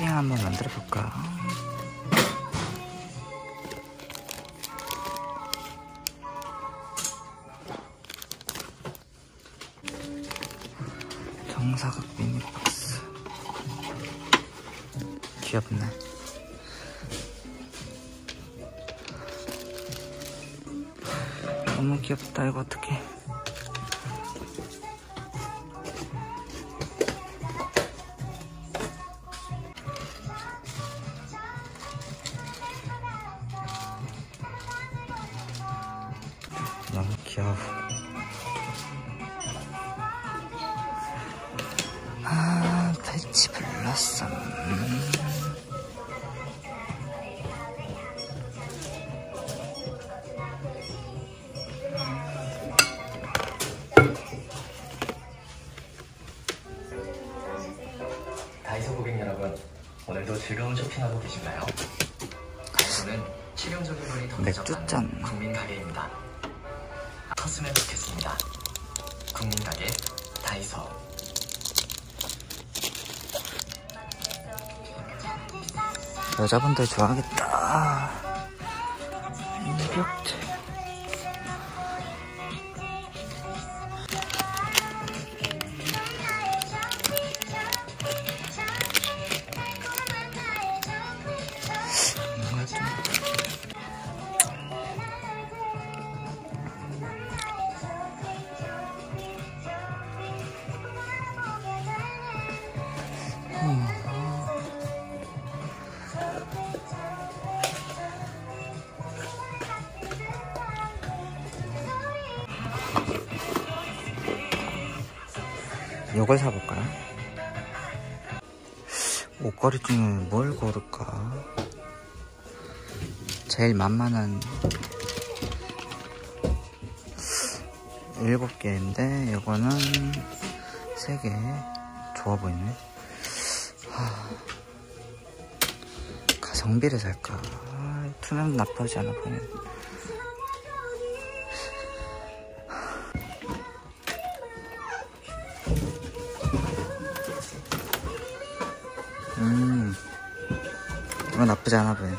푸딩 한번 만들어 볼까? 정사각 미니박스 귀엽네. 너무 귀엽다. 이거 어떡해. 너무 귀여워. 아, 배치 블라썸. 다이소 고객 여러분, 오늘도 즐거운 쇼핑하고 계신가요? 다이소는 실용적인 분이 더 맥주잔 국민 가게입니다. 컸으면 좋겠습니다. 국민 가게 다이소. 여자분들 좋아하겠다. 인격체. 이걸 사볼까요? 옷걸이 중에 뭘 고를까? 제일 만만한 7개인데 이거는 3개. 좋아 보이네. 가성비를 살까? 투명 나쁘지 않아 보이네. 이거 나쁘지 않아 보여.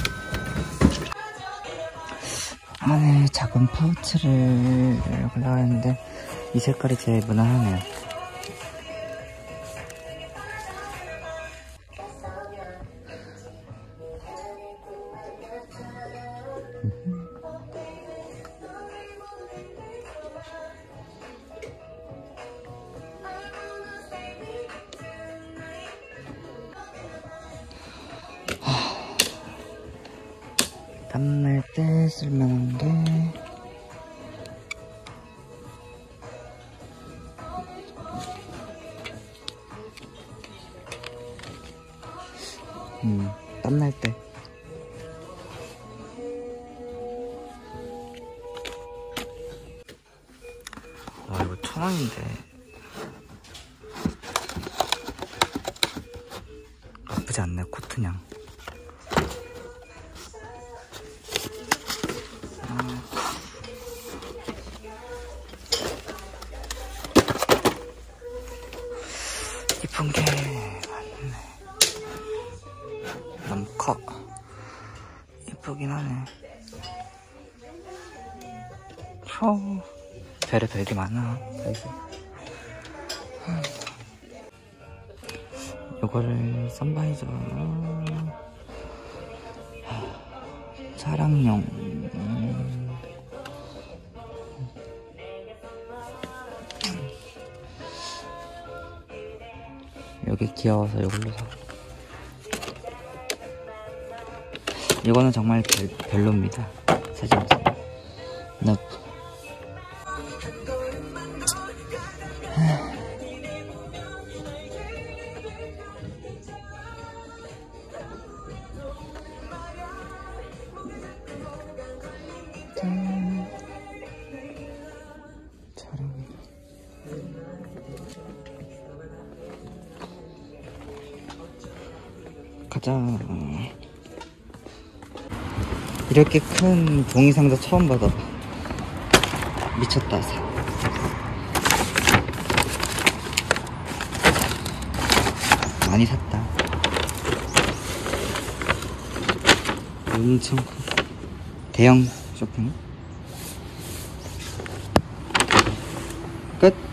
안에 작은 파우치를 하려고 했는데 이 색깔이 제일 무난하네요. 땀날 때 쓸만한 게 땀날 때 와, 이거 1,000원인데 나쁘지 않네. 코트냥. 이쁜 게 많네. 너무 커. 이쁘긴 하네. 별에 별게 많아. 요거를 선바이저 차량용. 여기 귀여워서 이걸로 사. 이거는 정말 별로입니다. 사진상. 너프. 가자. 이렇게 큰 종이 상자 처음 받아. 미쳤다. 많이 샀다. 엄청 커. 대형 쇼핑 끝.